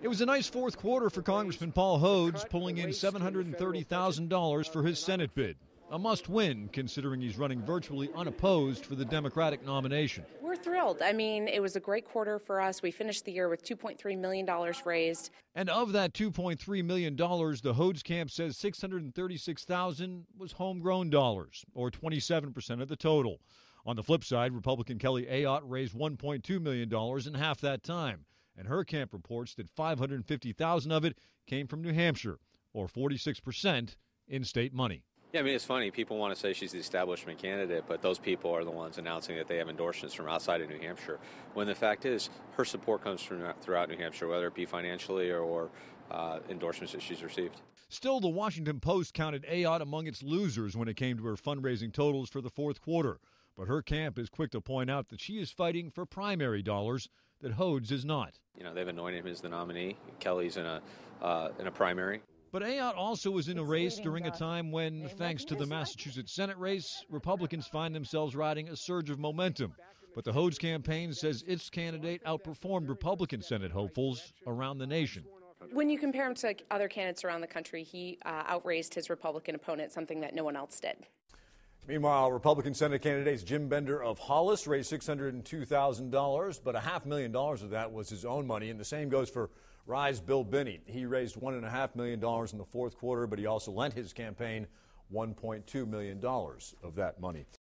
It was a nice fourth quarter for Congressman Paul Hodes, pulling in $730,000 for his Senate bid. A must-win, considering he's running virtually unopposed for the Democratic nomination. We're thrilled. I mean, it was a great quarter for us. We finished the year with $2.3 million raised. And of that $2.3 million, the Hodes camp says $636,000 was homegrown dollars, or 27% of the total. On the flip side, Republican Kelly Ayotte raised $1.2 million in half that time. And her camp reports that $550,000 of it came from New Hampshire, or 46% in-state money. Yeah, I mean, it's funny. People want to say she's the establishment candidate, but those people are the ones announcing that they have endorsements from outside of New Hampshire, when the fact is her support comes from throughout New Hampshire, whether it be financially or endorsements that she's received. Still, the Washington Post counted Ayotte among its losers when it came to her fundraising totals for the fourth quarter. But her camp is quick to point out that she is fighting for primary dollars that Hodes is not. You know, they've anointed him as the nominee. Kelly's in a primary. But Ayotte also was in a race during a time when, thanks to the Massachusetts Senate race, Republicans find themselves riding a surge of momentum. But the Hodes campaign says its candidate outperformed Republican Senate hopefuls around the nation. When you compare him to other candidates around the country, he outraised his Republican opponent, something that no one else did. Meanwhile, Republican Senate candidate Jim Bender of Hollis raised $602,000, but $500,000 of that was his own money, and the same goes for Rise Bill Binney. He raised $1.5 million in the fourth quarter, but he also lent his campaign $1.2 million of that money.